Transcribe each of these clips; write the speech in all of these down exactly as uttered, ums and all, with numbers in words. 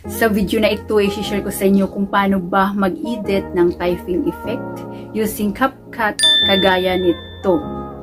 Sa video na ito, i-share ko sa inyo kung paano ba mag-edit ng typing effect using CAPCUT kagaya nito.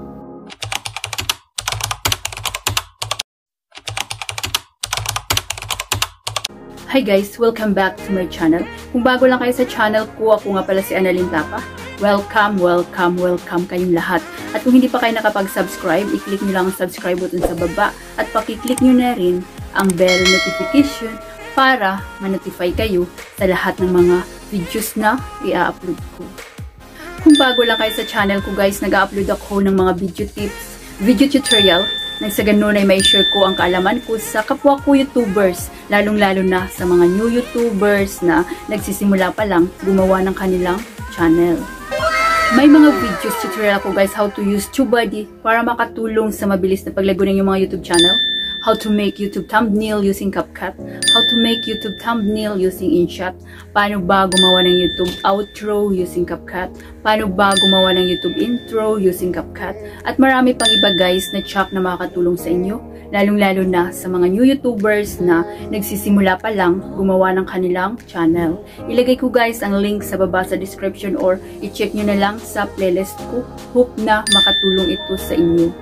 Hi guys! Welcome back to my channel. Kung bago lang kayo sa channel ko, ako nga pala si Suanalyn. Welcome, welcome, welcome kayong lahat. At kung hindi pa kayo nakapag-subscribe, i-click nyo lang ang subscribe button sa baba at pakiclick nyo na rin ang bell notification para ma-notify kayo sa lahat ng mga videos na i-upload ko. Kung bago lang kayo sa channel ko guys, nag-upload ako ng mga video tips, video tutorial, nang sa ganun ay may share ko ang kaalaman ko sa kapwa ko YouTubers, lalong-lalo na sa mga new YouTubers na nagsisimula pa lang gumawa ng kanilang channel. May mga videos tutorial ako guys how to use Tubebuddy para makatulong sa mabilis na paglago ng yung mga YouTube channel. How to make YouTube thumbnail using CAPCUT, how to make YouTube thumbnail using inshot, paano ba gumawa ng YouTube outro using CAPCUT, paano ba gumawa ng YouTube intro using CAPCUT, at marami pang iba guys na check na makakatulong sa inyo, lalong-lalo na sa mga new YouTubers na nagsisimula pa lang gumawa ng kanilang channel. Ilagay ko guys ang link sa baba sa description or i-check nyo na lang sa playlist ko. Hope na makatulong ito sa inyo.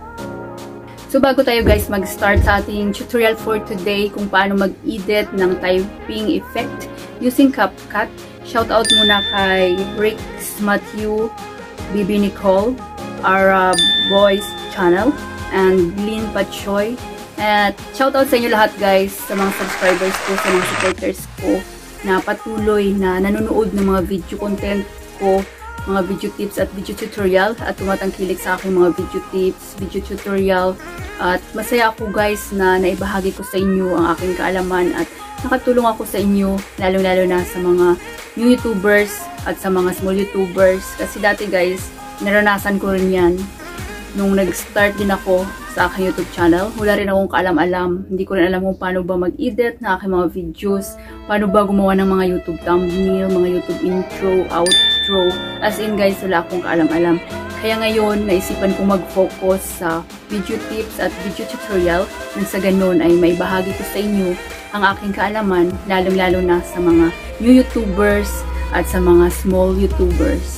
So bago tayo guys mag-start sa ating tutorial for today kung paano mag-edit ng typing effect using CAPCUT, shoutout muna kay Rick, Matthew, Bibi Nicole, Arab Boys channel, and Lynn Pachoy. At shoutout sa inyo lahat guys, sa mga subscribers ko, sa mga supporters ko na patuloy na nanonood ng mga video content ko, mga video tips at video tutorial, at tumatangkilik sa aking mga video tips, video tutorial. At masaya ako guys na naibahagi ko sa inyo ang aking kaalaman at nakatulong ako sa inyo, lalong-lalo na sa mga new YouTubers at sa mga small YouTubers. Kasi dati guys, naranasan ko rin yan nung nag-start din ako sa aking YouTube channel. Wala rin akong kaalam-alam. Hindi ko rin alam kung paano ba mag-edit na aking mga videos, paano ba gumawa ng mga YouTube thumbnail, mga YouTube intro, outro. As in guys, wala akong kaalam-alam. Kaya ngayon, naisipan kong mag-focus sa video tips at video tutorial nang sa ganun ay may bahagi ko sa inyo ang aking kaalaman, lalong-lalo na sa mga new YouTubers at sa mga small YouTubers.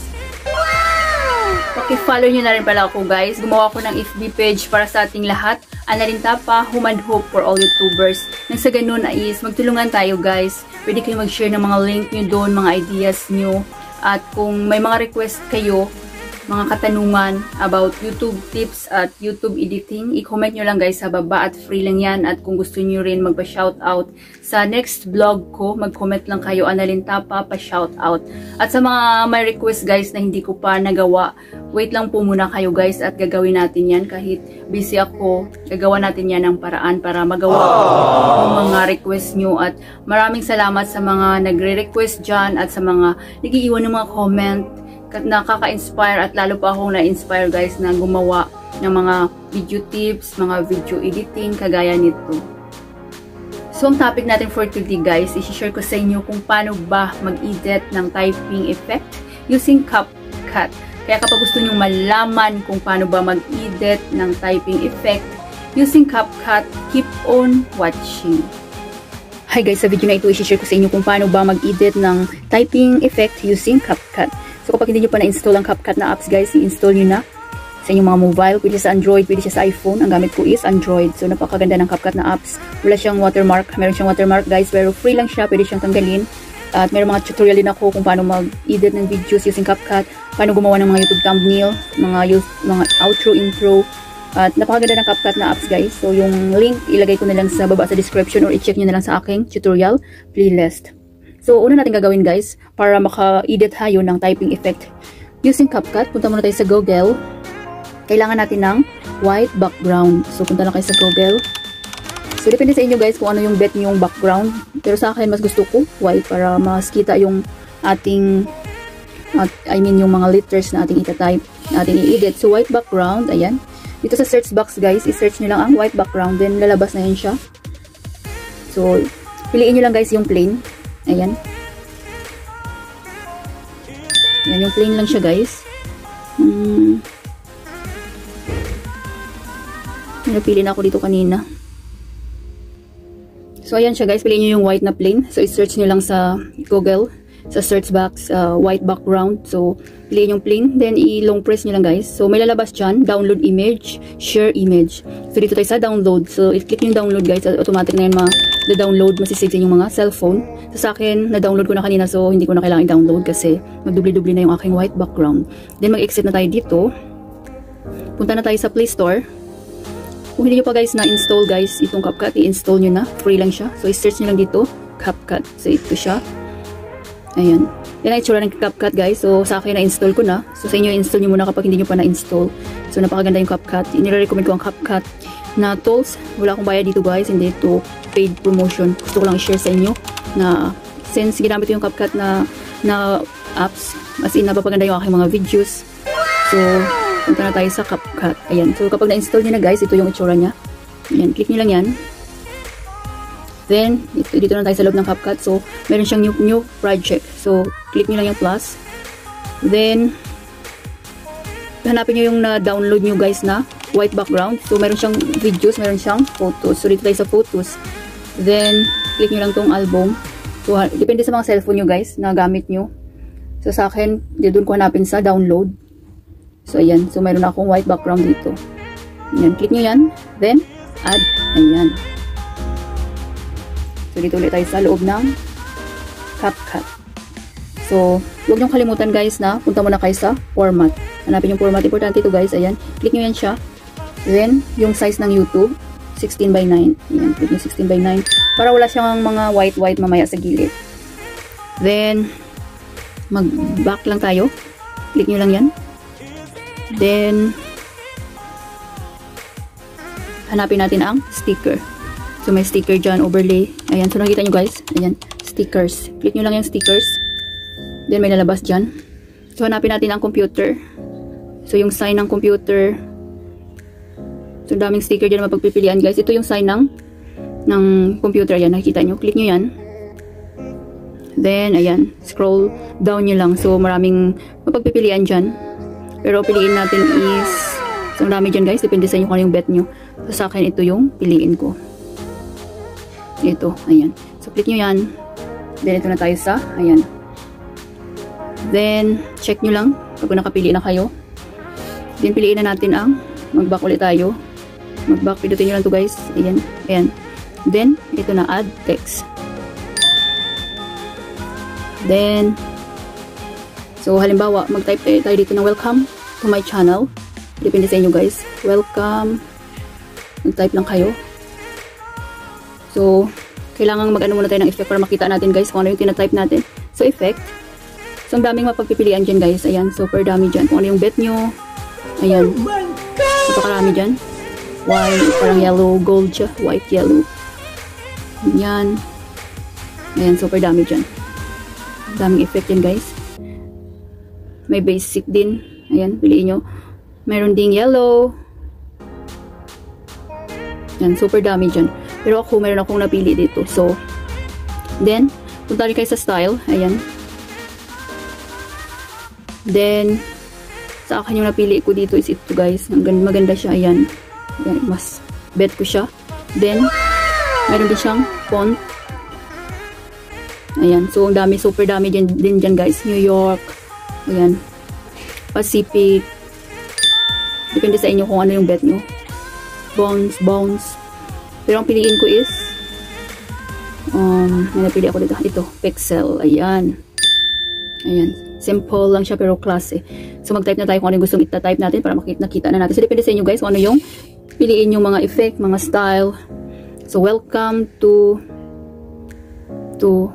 Paki-follow nyo na rin pala ako guys. Gumawa ko ng F B page para sa ating lahat. Suanalyn Tapa, Home and Hope for all YouTubers. Nang sa ganun ay is magtulungan tayo guys. Pwede kayo mag-share ng mga link nyo doon, mga ideas nyo. At kung may mga request kayo, mga katanungan about YouTube tips at YouTube editing, i-comment nyo lang guys sa baba at free lang yan. At kung gusto nyo rin magpa-shoutout sa next vlog ko, mag-comment lang kayo, Suanalyn Tapa, pa-shoutout. At sa mga may request guys na hindi ko pa nagawa, wait lang po muna kayo guys at gagawin natin yan. Kahit busy ako, gagawa natin yan ng paraan para magawa yung mga request nyo. At maraming salamat sa mga nagre-request dyan at sa mga nag-iiwan ng mga comment. Nakaka-inspire at lalo pa akong na-inspire guys na gumawa ng mga video tips, mga video editing kagaya nito. So ang topic natin for today guys, i-share ko sa inyo kung paano ba mag-edit ng typing effect using CAPCUT. Kaya kapag gusto nyo malaman kung paano ba mag-edit ng typing effect using CAPCUT, keep on watching. Hi guys, sa video na ito i-share ko sa inyo kung paano ba mag-edit ng typing effect using CAPCUT. So kapag hindi nyo pa na-install ang CAPCUT na apps guys, i-install nyo na sa inyong mga mobile. Pwede sa Android, pwede siya sa iPhone. Ang gamit ko is Android. So napakaganda ng CAPCUT na apps. Wala siyang watermark. Meron siyang watermark guys, pero free lang siya. Pwede siyang tanggalin. At meron mga tutorial din ako kung paano mag-edit ng videos using CAPCUT. Paano gumawa ng mga YouTube thumbnail, mga, mga outro, intro. At napakaganda ng CAPCUT na apps guys. So yung link, ilagay ko na lang sa baba sa description or i-check nyo na lang sa aking tutorial playlist. So, una natin gagawin guys, para maka-edit tayo ng typing effect using CAPCUT, punta muna tayo sa Google. Kailangan natin ng white background. So, punta na kayo sa Google. So, depende sa inyo guys kung ano yung bet yung background. Pero sa akin, mas gusto ko white para mas kita yung ating, at, I mean yung mga letters na ating itatype, na ating i-edit. So, white background, ayan. Dito sa search box guys, i-search nyo lang ang white background, then lalabas na yun siya. So, piliin nyo lang guys yung plain. Ayan. Ayan, yung plain lang siya guys. Hmm. Napili na ako dito kanina. So, So, ayan siya guys. Piliin nyo yung white na plain. So, i-search nyo lang sa Google, sa search box, uh, white background. So, piliin yung plain. Then, i-long press nyo lang guys. So, may lalabas dyan. Download image, share image. So, dito tayo sa download. So, i-click yung download guys. Automatic na yun ma-download. Masisave yung mga cellphone. So, sa akin, na-download ko na kanina. So, hindi ko na kailangan i-download kasi magdubli-dubli na yung aking white background. Then, mag-exit na tayo dito. Punta na tayo sa Play Store. Kung hindi nyo pa guys na-install guys, itong CAPCUT, i-install nyo na. Free lang siya. So, i-search nyo lang dito, CAPCUT. So, ito siya. Ayan. Yan ang itsura ng CAPCUT guys. So, sa akin na-install ko na. So, sa inyo, install nyo muna kapag hindi nyo pa na-install. So, napakaganda yung CAPCUT. Inire-recommend ko ang CAPCUT na tools. Wala akong bayad dito guys. Hindi ito paid promotion. Gusto ko lang i-share sa inyo na since ginamit ko yung CAPCUT na, na apps, as in, napapaganda yung aking mga videos. So, punta na tayo sa CAPCUT. Ayan. So, kapag na-install nyo na guys, ito yung itsura niya. Ayan. Click nyo lang yan. Then, ito, dito na tayo sa loob ng CAPCUT. So, meron siyang new, new project. So, click nyo lang yung plus. Then, hanapin nyo yung na-download nyo guys na white background. So, meron siyang videos, meron siyang photos. So, dito tayo sa photos. Then, click nyo lang tong album. So, depende sa mga cellphone nyo guys na gamit nyo. So, sa akin, dito ko hanapin sa download. So, ayan. So, meron akong white background dito. Ayan. Click nyo yan. Then, add. Ayan. So, dito ulit tayo sa loob ng CAPCUT. So, huwag nyo kalimutan guys na punta muna kayo sa format. Hanapin yung format. Importante ito guys. Ayan. Click nyo yan siya. Then, yung size ng YouTube, sixteen by nine. Ayan. Click nyo sixteen by nine. Para wala siyang mga white-white mamaya sa gilid. Then, mag-back lang tayo. Click nyo lang yan. Then, hanapin natin ang sticker. So, may sticker dyan, overlay. Ayan, so nakikita nyo guys. Ayan, stickers. Click nyo lang yung stickers. Then, may lalabas dyan. So, hanapin natin ang computer. So, yung sign ng computer. So, daming sticker dyan na mapagpipilian guys. Ito yung sign ng, ng computer. Ayan, nakikita nyo. Click nyo yan. Then, ayan, scroll down nyo lang. So, maraming mapagpipilian dyan. Pero piliin natin is, so marami dyan guys, depende sa inyo kung ano yung bet nyo. So sa akin, ito yung piliin ko. Ito, ayan. So click nyo yan. Then ito na tayo sa, ayan. Then, check nyo lang kapag nakapili na kayo. Then piliin na natin ang, mag-back ulit tayo. Mag-back, pinutin nyo lang to guys. Ayan, ayan. Then, ito na, add text. Then, so, halimbawa, mag-type tayo dito ng welcome to my channel. Depende sa inyo guys. Welcome. Mag-type lang kayo. So, kailangan mag-ano muna tayo ng effect para makita natin guys kung ano yung tina-type natin. So, effect. So, ang daming mapagpipilian dyan guys. Ayan, super dami dyan. Kung ano yung bet nyo. Ayan. Napakarami dyan. White, parang yellow, gold siya. White, yellow. Ayan. Ayan, super dami dyan. Daming effect dyan guys. May basic din. Ayan, piliin nyo. Meron ding yellow. Ayan, super dami dyan. Pero ako, meron akong napili dito. So, then, punta rin kayo sa style. Ayan. Then, sa akin yung napili ko dito is ito guys. Maganda siya. Ayan. Ayan, mas bet ko siya. Then, meron din siyang font. Ayan. So, ang dami, super dami din, din dyan guys. New York. Ayan. Pacific. Depende sa inyo kung ano yung bet nyo. Bounce, bounce. Pero ang piliin ko is um, may napili ako dito. Ito, pixel. Ayan. Ayan. Simple lang siya pero klase. So mag-type na tayo kung ano yung gustong ita-type natin para makita nakita na natin. So depende sa inyo guys kung ano yung piliin yung mga effect, mga style. So welcome to to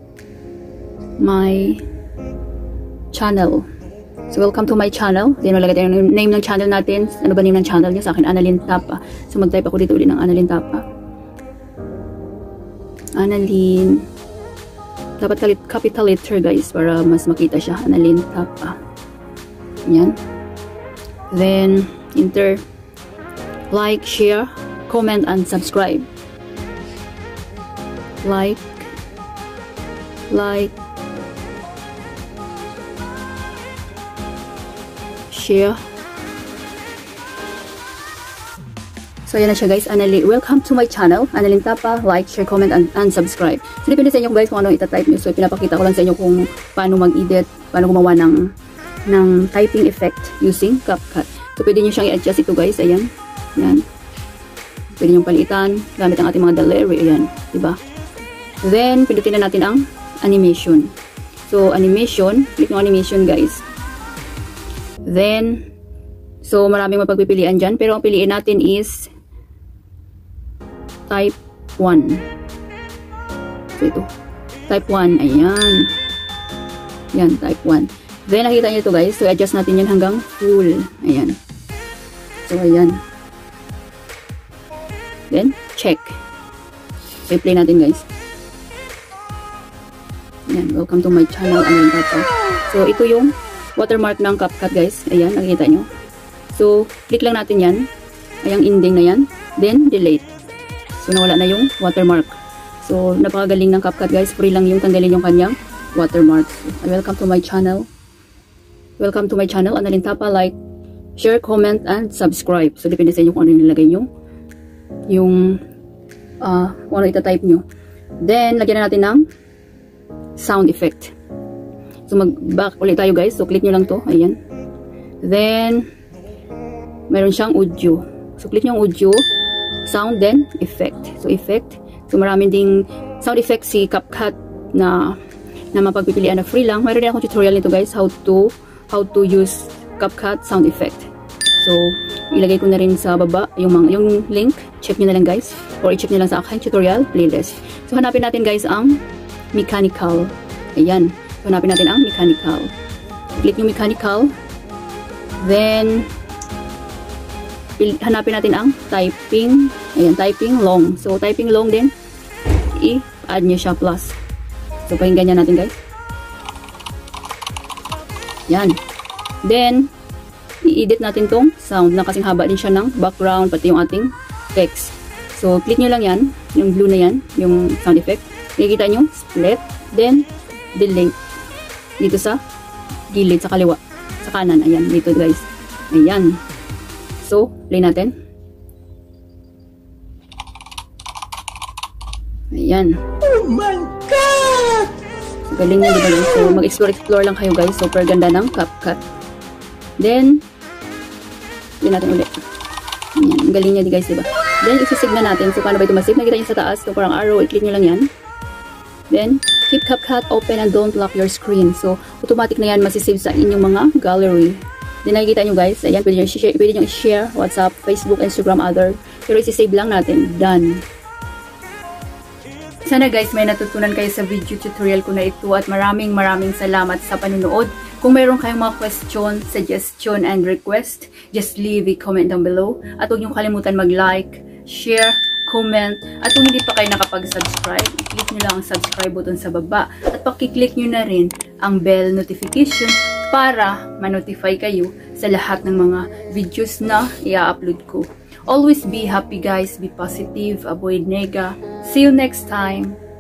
my channel. So, welcome to my channel. Then, malagay tayo yung name ng channel natin. Ano ba name ng channel niya? Sa akin, Suanalyn Tapa. So, mag-type ako dito ulit ng Suanalyn Tapa. Suanalyn. Dapat capital letter, guys, para mas makita siya. Suanalyn Tapa. Yan. Then, enter. Like, share, comment, and subscribe. Like. Like. Share. So, ayan na siya guys. Anali, welcome to my channel. Analin Tapa, like, share, comment, and, and subscribe. So, depende sa inyo guys kung ano itatype nyo. So, pinapakita ko lang sa inyo kung paano mag-edit, paano gumawa ng, ng typing effect using CapCut. So, pwede nyo siyang i-adjust ito guys. Ayan. Ayan. Pwede nyo palitan gamit ang ating mga gallery. Ayan. Diba? Then, pindutin na natin ang animation. So, animation. Click nyo animation guys. Then, so, maraming mapagpipilian dyan. Pero ang piliin natin is type one. So, ito. Type one. Ayan. Ayan, type one. Then, nakita nyo ito guys. So, adjust natin yan hanggang full. Ayan. So, ayan. Then, check. So, play natin guys. Ayan. Welcome to my channel. Ayan, ito. So, ito yung watermark ng CapCut guys. Ayan, nakikita nyo. So, click lang natin yan. Ayang ending na yan. Then, delete. So, nawala na yung watermark. So, napakagaling ng CapCut guys. Free lang yung tanggalin yung kanyang watermark. So, welcome to my channel. Welcome to my channel. Analin Tapa, like, share, comment, and subscribe. So, depende sa inyo kung ano yung nilagay nyo. Yung, uh, kung ano itatype nyo. Then, lagyan na natin ng sound effect. So, mag-back ulit tayo guys. So, click nyo lang to. Ayan. Then, meron siyang audio. So, click nyo ang audio. Sound, then effect. So, effect. So, maraming ding sound effect si CapCut na na mapagpipilian na free lang. Mayroon din akong tutorial nito guys. How to how to use CapCut sound effect. So, ilagay ko na rin sa baba yung, mga, yung link. Check nyo na lang guys. Or i-check nyo lang sa aking tutorial playlist. So, hanapin natin guys ang mechanical. Ayan. So, hanapin natin ang mechanical. Click yung mechanical. Then, hanapin natin ang typing. Ayan, typing long. So, typing long din, i-add nyo siya plus. So, pakinggan natin guys. Yan. Then, i-edit natin tong sound na kasing haba din siya ng background, pati yung ating text. So, click nyo lang yan, yung blue na yan, yung sound effect. Nakikita nyo, split, then, delete. Dito sa gilid, sa kaliwa, sa kanan. Ayan, dito guys. Ayan. So, play natin. Ayan. Oh my God! So, galing niya, diba guys? So, mag-explore-explore lang kayo guys. Super ganda ng CapCut. Then, play natin ulit. Ayan, ang galing niya, guys, diba? Then, isisave na natin. So, paano ba ito masave? Nakita niyo sa taas. So, parang arrow. I-click nyo lang yan. Then, keep CapCut open and don't lock your screen. So, automatic na yan masisave sa inyong mga gallery. Then, nakikita nyo guys, ayan, pwede nyo i-share, pwede nyo i-share, WhatsApp, Facebook, Instagram, other. Pero isi-save lang natin. Done. Sana guys, may natutunan kayo sa video tutorial ko na ito at maraming maraming salamat sa panunood. Kung mayroon kayong mga question, suggestion, and request, just leave a comment down below. At huwag nyo kalimutan mag-like, share, comment, at kung hindi pa kayo nakapag-subscribe, i-click nyo lang ang subscribe button sa baba. At pakiclick nyo na rin ang bell notification para ma-notify kayo sa lahat ng mga videos na i-upload ko. Always be happy guys, be positive, avoid nega. See you next time!